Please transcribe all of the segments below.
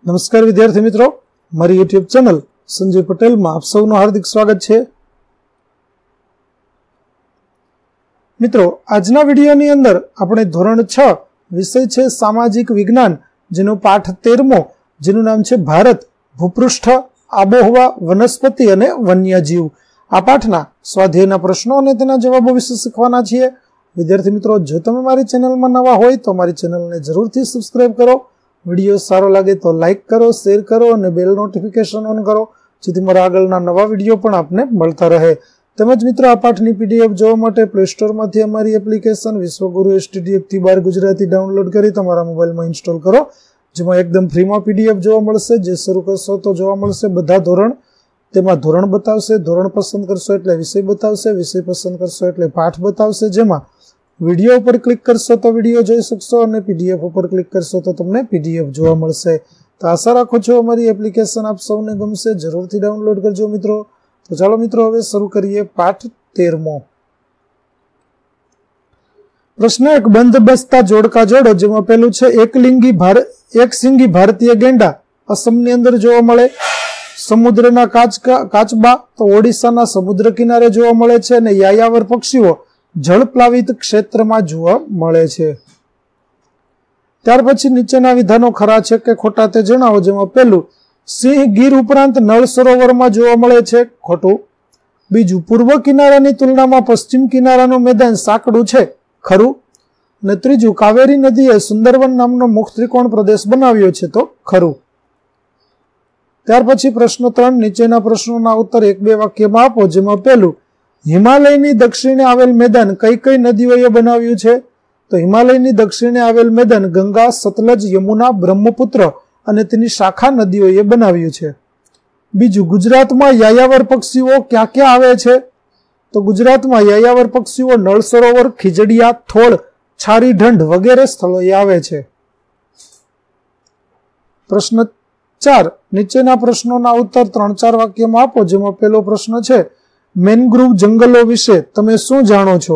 નમસ્કાર વિદ્યાર્થી મિત્રો, મારી યુટ્યુબ ચેનલ સંજય પટેલમાં આપ સૌનું હાર્દિક સ્વાગત છે. મિત્રો, આજના વિડીયોની અંદર આપણે ધોરણ 6 વિષય છે સામાજિક વિજ્ઞાન, જેનો પાઠ 13મો, જેનું નામ છે ભારત, ભૂપૃષ્ઠ, આબોહવા, વનસ્પતિ અને વન્યજીવ. આ પાઠના સ્વાધ્યાયના પ્રશ્નો અને તેના જવાબો વિશે શીખવાના છીએ. વિદ્યાર્થી મિત્રો, જો તમે મારી ચેનલમાં નવા હોય તો મારી ચેનલને જરૂરથી સબસ્ક્રાઇબ કરો. વિડીયો સારો લાગે તો લાઇક કરો, શેર કરો અને બેલ નોટિફિકેશન ઓન કરો, જેથી મારા આગળના નવા વિડીયો પણ આપને મળતા રહે. તેમજ મિત્રો, આ પાઠની પીડીએફ જોવા માટે પ્લે સ્ટોરમાંથી અમારી એપ્લિકેશન વિશ્વગુરુ STDF થી 12 ગુજરાતી ડાઉનલોડ કરી તમારા મોબાઈલમાં ઇન્સ્ટોલ કરો, જેમાં એકદમ ફ્રીમાં પીડીએફ જોવા મળશે. જે શરૂ કરશો તો જોવા મળશે બધા ધોરણ. તેમાં ધોરણ બતાવશે, ધોરણ પસંદ કરશો એટલે વિષય બતાવશે, વિષય પસંદ કરશો એટલે પાઠ બતાવશે. જેમાં વિડીયો ઉપર ક્લિક કરશો તો વિડીયો જોઈ શકશો અને પીડીએફ ઉપર ક્લિક કરશો તો તમને પીડીએફ જોવા મળશે. તો આશા રાખું છું અમારી એપ્લિકેશન આપ સૌને ગમશે. જરૂરથી ડાઉનલોડ કરજો મિત્રો. તો ચાલો મિત્રો, હવે શરૂ કરીએ પાઠ 13મો. પ્રશ્ન 1, બંધ બસતા જોડકા જોડો. જેમાં પેલું છે એકસિંગી ભારતીય ગેંડા અસમની અંદર જોવા મળે. સમુદ્રના કાચબા તો ઓડિશાના સમુદ્ર કિનારે જોવા મળે છે. અને યાયાવર પક્ષીઓ જળપ્લાવિત ક્ષેત્રમાં જોવા મળે છે. ત્યાર પછી નીચેના વિધાનો ખરા છે કે ખોટા તે જણાવો. જેમાં પહેલું, સિંહ ગીર ઉપરાંત નળ સરોવરમાં જોવા મળે છે. ખોટું. બીજું, પૂર્વ કિનારાની તુલનામાં પશ્ચિમ કિનારાનું મેદાન સાંકડું છે. ખરું. અને ત્રીજું, કાવેરી નદીએ સુંદરવન નામનો મુખ ત્રિકોણ પ્રદેશ બનાવ્યો છે. તો ખરું. ત્યાર પછી પ્રશ્ન 3, નીચેના પ્રશ્નોના ઉત્તર 1-2 વાક્યમાં આપો. જેમાં પહેલું, હિમાલયની દક્ષિણે આવેલ મેદાન કઈ કઈ નદીઓએ બનાવ્યું છે? તો હિમાલયની દક્ષિણે આવેલ મેદાન ગંગા, સતલજ, યમુના, બ્રહ્મપુત્ર અને તેની શાખા નદીઓએ બનાવ્યું છે. બીજું, ગુજરાતમાં યાયાવર પક્ષીઓ ક્યાં ક્યાં આવે છે? તો ગુજરાતમાં યાયાવર પક્ષીઓ નળ સરોવર, ખીજડીયા, થોળ, છારી ઢંઢ વગેરે સ્થળોએ આવે છે. પ્રશ્ન 4, નીચેના પ્રશ્નોના ઉત્તર 3-4 વાક્યમાં આપો. જેમાં પહેલો પ્રશ્ન છે, મેન્ગ્રુવ જંગલો વિશે તમે શું જાણો છો?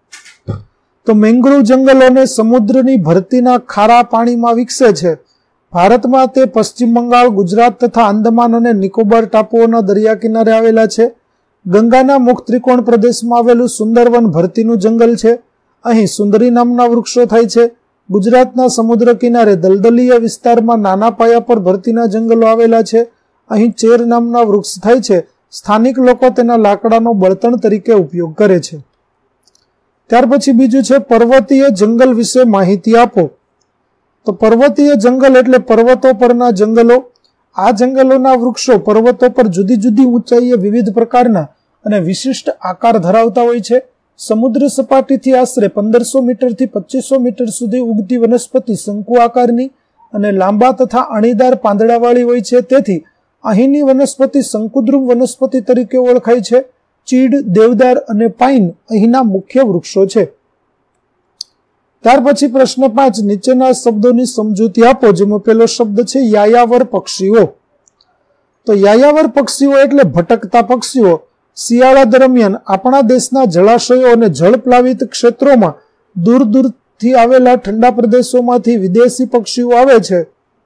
તો મેન્ગ્રુવ જંગલોને સમુદ્રની ભરતીના ખારા પાણીમાં વિકસે છે. ભારતમાં તે પશ્ચિમ બંગાળ, ગુજરાત તથા આંદામાન અને નિકોબાર ટાપુઓના દરિયા કિનારે આવેલા છે. ગંગાના મુખ ત્રિકોણ પ્રદેશમાં આવેલું સુંદરવન ભરતીનું જંગલ છે. અહીં સુંદરી નામના વૃક્ષો થાય છે. ગુજરાતના સમુદ્ર કિનારે દલદલીય વિસ્તારમાં નાના પાયા પર ભરતીના જંગલો આવેલા છે. અહીં ચેર નામના વૃક્ષ થાય છે. સ્થાનિક લોકો તેના લાકડાનો બળતણ તરીકે ઉપયોગ કરે છે. ત્યાર પછી બીજું છે, પર્વતીય જંગલ વિશે માહિતી આપો. તો પર્વતીય જંગલ એટલે પર્વતો પરના જંગલો. આ જંગલોના વૃક્ષો પર્વતો પર જુદી જુદી ઊંચાઈએ વિવિધ પ્રકારના અને વિશિષ્ટ આકાર ધરાવતા હોય છે. સમુદ્ર સપાટીથી આશરે 1500 મીટરથી 2500 મીટર સુધી ઉગતી વનસ્પતિ શંકુ આકારની અને લાંબા તથા અણીદાર પાંદડાવાળી હોય છે. તેથી અહીંની વનસ્પતિ શંકુદ્રુમ વનસ્પતિ તરીકે ઓળખાય છે. ચીડ, દેવદાર અને પાઇન અહીંના મુખ્ય વૃક્ષો છે. ત્યાર પછી પ્રશ્ન 5, નીચેના શબ્દોની સમજૂતી આપો. જેમાં પહેલો શબ્દ છે યાયાવર પક્ષીઓ. તો યાયાવર પક્ષીઓ એટલે ભટકતા પક્ષીઓ. શિયાળા દરમિયાન આપણા દેશના જળાશયો અને જળપ્લાવિત ક્ષેત્રોમાં દૂર દૂરથી આવેલા ઠંડા પ્રદેશોમાંથી વિદેશી પક્ષીઓ આવે છે.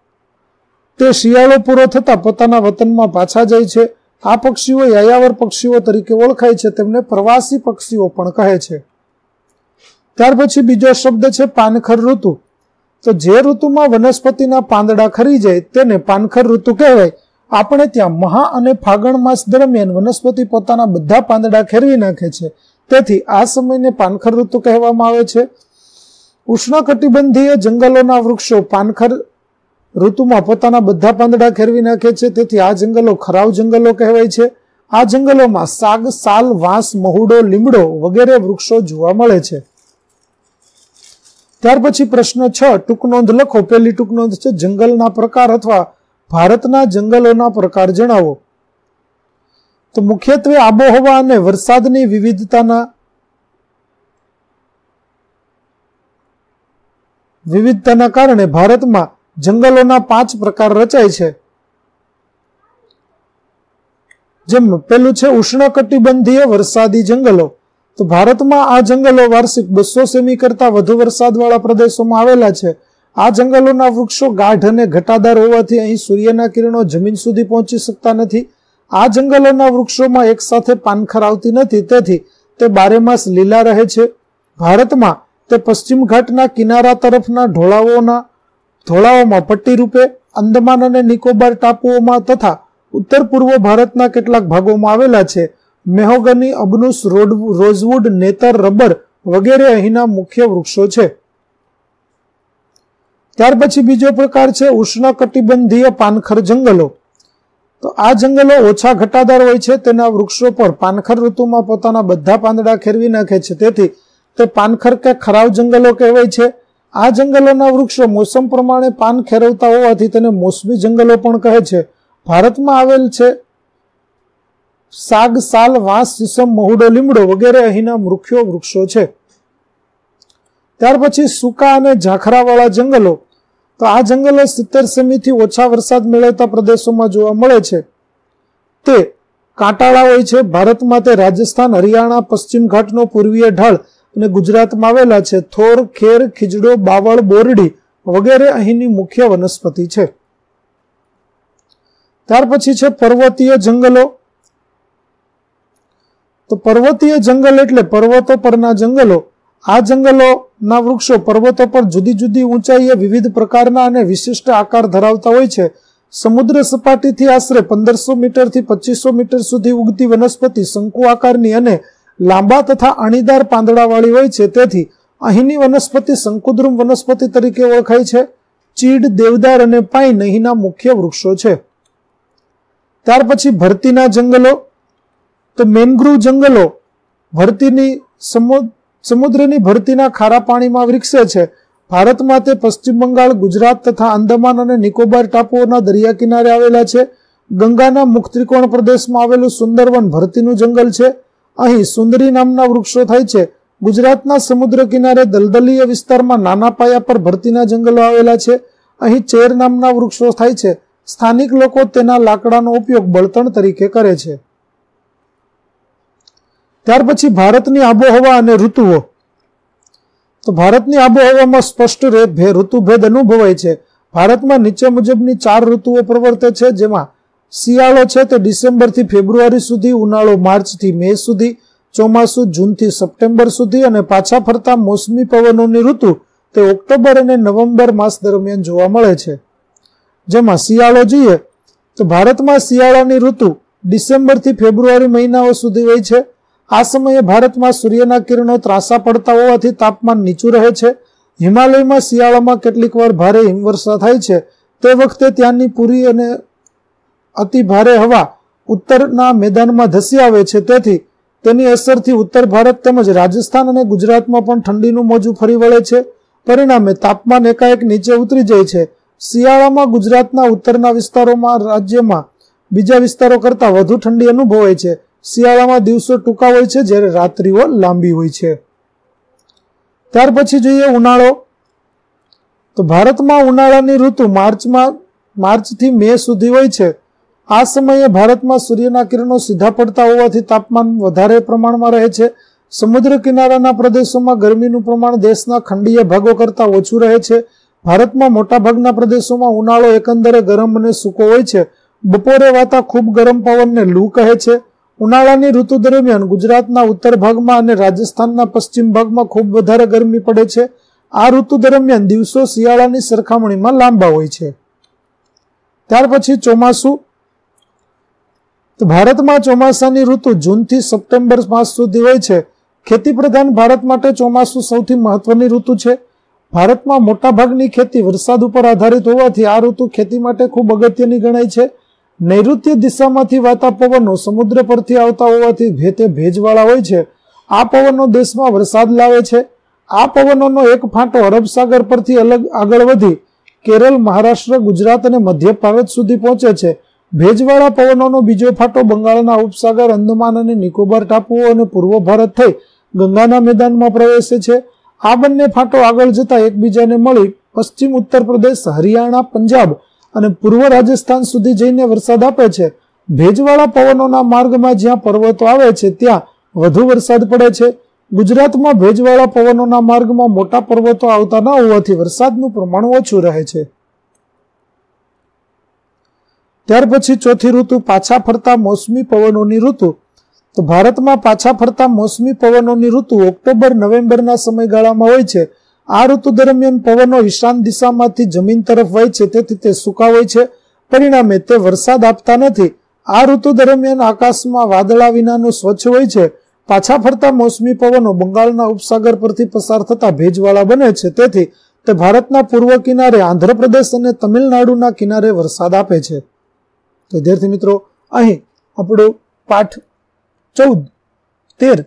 તે શિયાળો પૂરો થતા પોતાના વતનમાં પાછા જાય છે. આ પક્ષીઓ યાયાવર પક્ષીઓ તરીકે ઓળખાય છે. તેમને પ્રવાસી પક્ષીઓ પણ કહે છે. ત્યાર પછી બીજો શબ્દ છે પાનખર ઋતુ. તો જે ઋતુમાં વનસ્પતિના પાંદડા ખરી જાય તેને પાનખર ઋતુ કહેવાય. આપણે ત્યાં મહા અને ફાગણ માસ દરમિયાન વનસ્પતિ પોતાના બધા પાંદડા ખેરવી નાખે છે. તેથી આ સમયને પાનખર ઋતુ કહેવામાં આવે છે. ઉષ્ણકટિબંધીય જંગલોના વૃક્ષો પાનખર ઋતુમાં પોતાના બધા પાંદડા ખેરવી નાખે છે. તેથી આ જંગલો ખરાવ જંગલો કહેવાય છે. આ જંગલોમાં સાગ, સાલ, વાંસ, મહુડો, લીમડો વગેરે વૃક્ષો જોવા મળે છે. ત્યાર પછી પ્રશ્ન 6, ટૂંક નોંધ લખો. પહેલી ટૂંક નોંધ છે, જંગલના પ્રકાર અથવા ભારતના જંગલોના પ્રકાર જણાવો. તો મુખ્યત્વે આબોહવા અને વરસાદની વિવિધતાના કારણે ભારતમાં જંગલોના 5 પ્રકાર રચાય છે. જેમ પેલું છે ઉષ્ણકટિબંધીય વરસાદી જંગલો. તો ભારતમાં આ જંગલો વાર્ષિક 200 સેમી કરતા વધુ વરસાદવાળા પ્રદેશોમાં આવેલા છે. આ જંગલોના વૃક્ષો ગાઢ અને ઘટાદાર હોવાથી અહીં સૂર્યના કિરણો જમીન સુધી પહોંચી શકતા નથી. આ જંગલોના વૃક્ષોમાં એક સાથે પાનખર આવતી નથી, તેથી તે બારેમાસ લીલા રહે છે. ભારતમાં તે પશ્ચિમ ઘાટના કિનારા તરફના ઢોળાવોમાં પટ્ટી રૂપે, અંદમાન અને નિકોબાર ટાપુઓમાં તથા ઉત્તર પૂર્વ ભારતના કેટલાક ભાગોમાં આવેલા છે. મેહોગની, અબનુસ, રોઝવુડ, નેતર, રબર વગેરે અહીંના મુખ્ય વૃક્ષો છે. ત્યાર પછી બીજો પ્રકાર છે ઉષ્ણકટિબંધીય પાનખર જંગલો. તો આ જંગલો ઓછા ઘટાદાર હોય છે. તેના વૃક્ષો પર પાનખર ઋતુમાં પોતાના બધા પાંદડા ખેરવી નાખે છે, તેથી તે પાનખર કે ખરાવ જંગલો કહેવાય છે. આ જંગલોના વૃક્ષો મોસમ પ્રમાણે પાન ખેરવતા હોવાથી તેને મોસમી જંગલો પણ કહે છે. ભારતમાં આવેલ છે સાગ, સાલ, વાંસ, સીસમ, મહુડો, લીમડો વગેરે અહીંના મુખ્ય વૃક્ષો છે. ત્યાર પછી સૂકા અને ઝાખરાવાળા જંગલો. તો આ જંગલો 70 સેમી થી ઓછા વરસાદ મેળવતા પ્રદેશોમાં જોવા મળે છે. તે કાંટાળા હોય છે. ભારતમાં તે રાજસ્થાન, હરિયાણા, પશ્ચિમ ઘાટનો પૂર્વીય ઢાળ અને ગુજરાતમાં આવેલા છે. થોર, ખેર, ખીજડો, બાવળ, બોરડી વગેરે અહીંની મુખ્ય વનસ્પતિ છે. ત્યાર પછી છે પર્વતીય જંગલો. તો પર્વતીય જંગલ એટલે પર્વતો પરના જંગલો. આ જંગલોના વૃક્ષો પર્વતો પર જુદી જુદી ઊંચાઈએ વિવિધ પ્રકારના અને વિશિષ્ટ આકાર ધરાવતા હોય છે. સમુદ્ર સપાટીથી આશરે 1500 મીટરથી 2500 મીટર સુધી ઉગતી વનસ્પતિ શંકુ આકારની અને લાંબા તથા અણીદાર પાંદડાવાળી હોય છે. તેથી અહીંની વનસ્પતિ શંકુદ્રુમ વનસ્પતિ તરીકે ઓળખાય છે. ચીડ, દેવદાર અને પાઇન અહીંના મુખ્ય વૃક્ષો છે. ત્યાર પછી ભરતીના જંગલો. તો મેનગ્રુવ જંગલો સમુદ્રની ભરતીના ખારા પાણીમાં વિકસે છે. ભારતમાં તે પશ્ચિમ બંગાળ, ગુજરાત તથા અંદમાન અને નિકોબાર ટાપુઓના દરિયા કિનારે આવેલા છે. ગંગાના મુખ ત્રિકોણ પ્રદેશમાં આવેલું સુંદરવન ભરતીનું જંગલ છે. અહીં સુંદરી નામના વૃક્ષો થાય છે. ગુજરાતના સમુદ્ર કિનારે દલદલીય વિસ્તારમાં નાના પાયા પર ભરતીના જંગલો આવેલા છે. અહીં ચેર નામના વૃક્ષો થાય છે. સ્થાનિક લોકો તેના લાકડાનો ઉપયોગ બળતણ તરીકે કરે છે. ત્યાર પછી ભારતની આબોહવા અને ઋતુઓ. તો ભારતની આબોહવામાં સ્પષ્ટ ઋતુભેદ અનુભવાય છે. ભારતમાં નીચે મુજબની 4 ઋતુઓ પ્રવર્તે છે, જેમાં શિયાળો છે તે ડિસેમ્બરથી ફેબ્રુઆરી સુધી, ઉનાળો માર્ચથી મે સુધી, ચોમાસું જૂનથી સપ્ટેમ્બર સુધી અને પાછા ફરતા મોસમી પવનોની ઋતુ તે ઓક્ટોબર અને નવેમ્બર માસ દરમિયાન જોવા મળે છે. જેમાં શિયાળો જોઈએ તો ભારતમાં શિયાળાની ઋતુ ડિસેમ્બરથી ફેબ્રુઆરી મહિનાઓ સુધી હોય છે. આ સમયે ભારતમાં સૂર્યના કિરણો ત્રાંસા પડતા હોવાથી તાપમાન નીચું રહે છે. હિમાલયમાં શિયાળામાં કેટલીક વાર ભારે હિમવર્ષા થાય છે. તે વખતે ત્યાંની પૂરી અને અતિ ભારે હવા ઉત્તરના મેદાનમાં ધસી આવે છે. તેથી તેની અસરથી ઉત્તર ભારત તેમજ રાજસ્થાન અને ગુજરાતમાં પણ ઠંડીનું મોજું ફરી વળે છે. પરિણામે તાપમાન એકાએક નીચે ઉતરી જાય છે. શિયાળામાં ગુજરાતના ઉત્તરના વિસ્તારોમાં રાજ્યમાં બીજા વિસ્તારો કરતા વધુ ઠંડી અનુભવાય છે. શિયાળામાં દિવસો ટૂંકા હોય છે, જ્યારે રાત્રિઓ લાંબી હોય છે. ત્યાર પછી જોઈએ ઉનાળો. તો ભારતમાં ઉનાળાની ઋતુ માર્ચથી મે સુધી હોય છે. આ સમયે ભારતમાં સૂર્યના કિરણો સીધા પડતા હોવાથી તાપમાન વધારે પ્રમાણમાં રહે છે. સમુદ્ર કિનારાના પ્રદેશોમાં ગરમીનું પ્રમાણ દેશના ખંડીય ભાગો કરતા ઓછું રહે છે. ભારતમાં મોટાભાગના પ્રદેશોમાં ઉનાળો એકંદરે ગરમ અને સૂકો હોય છે. બપોરે વાતા ખૂબ ગરમ પવનને લૂ કહે છે. ઉનાળાની ઋતુ દરમિયાન ગુજરાતના ઉત્તર ભાગમાં અને રાજસ્થાનના પશ્ચિમ ભાગમાં ખૂબ વધારે ગરમી પડે છે. આ ઋતુ દરમિયાન દિવસો શિયાળાની સરખામણીમાં લાંબા હોય છે. ત્યાર પછી ચોમાસું. તો ભારતમાં ચોમાસાની ઋતુ જૂનથી સપ્ટેમ્બર માસ સુધી હોય છે. ખેતી પ્રધાન ભારત માટે ચોમાસું સૌથી મહત્વની ઋતુ છે. ભારતમાં મોટાભાગની ખેતી વરસાદ ઉપર આધારિત હોવાથી આ ઋતુ ખેતી માટે ખૂબ અગત્યની ગણાય છે. નૈઋત્ય દિશામાંથી વાતા પવનો સમુદ્ર પરથી આવતા હોવાથી તે ભેજવાળા હોય છે. આ પવનો દેશમાં વરસાદ લાવે છે. આ પવનોનો એક ફાંટો અરબ સાગર પરથી આગળ વધી કેરળ, મહારાષ્ટ્ર, ગુજરાત અને મધ્ય ભારત સુધી પહોંચે છે. ભેજવાળા પવનોનો બીજો ફાંટો બંગાળના ઉપસાગર, અંદમાન અને નિકોબાર ટાપુઓ અને પૂર્વ ભારત થઈ ગંગાના મેદાનમાં પ્રવેશે છે. આ બંને ફાંટો આગળ જતા એકબીજાને મળી પશ્ચિમ ઉત્તર પ્રદેશ, હરિયાણા, પંજાબ અને પૂર્વ રાજસ્થાન સુધી જઈને વરસાદ આપે છે. ભેજવાળા પવનોના માર્ગમાં જ્યાં પર્વતો આવે છે ત્યાં વધુ વરસાદ પડે છે. ગુજરાતમાં ભેજવાળા પવનોના માર્ગમાં મોટા પર્વતો આવતા ન હોવાથી વરસાદનું પ્રમાણ ઓછું રહે છે. ત્યાર પછી ચોથી ઋતુ પાછા ફરતા મોસમી પવનોની ઋતુ. તો ભારતમાં પાછા ફરતા મોસમી પવનોની ઋતુ ઓક્ટોબર-નવેમ્બરના સમયગાળામાં હોય છે. આ ઋતુ દરમિયાન પવનો ઈશાન દિશામાંથી જમીન તરફ વહે છે, તેથી તે સૂકા હોય છે. પરિણામે તે વરસાદ આપતા નથી. આ ઋતુ દરમિયાન આકાશમાં વાદળા વિનાનું સ્વચ્છ હોય છે. પાછા ફરતા મોસમી પવનો બંગાળના ઉપસાગર પરથી પસાર થતા ભેજવાળા બને છે, તેથી તે ભારતના પૂર્વ કિનારે, આંધ્રપ્રદેશ અને તમિલનાડુના કિનારે વરસાદ આપે છે. તો વિદ્યાર્થી મિત્રો, અહીં આપણો પાઠ 14, 13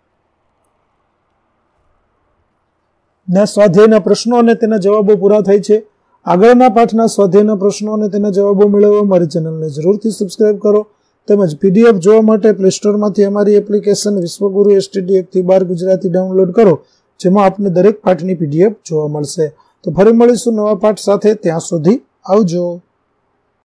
ના સ્વાધ્યાયના પ્રશ્નો અને તેના જવાબો પૂરા થાય છે. આગળના પાઠના સ્વાધ્યાયના પ્રશ્નો અને તેના જવાબો મેળવવા મારી ચેનલને જરૂરથી સબસ્ક્રાઇબ કરો. તેમજ પીડીએફ જોવા માટે પ્લે સ્ટોરમાંથી અમારી application Vishwaguru STD 1-12 Gujarati download કરો, જેમાં આપને દરેક પાઠની પીડીએફ જોવા મળશે. તો ફરી મળીશું નવા પાઠ સાથે. ત્યાં સુધી આવજો.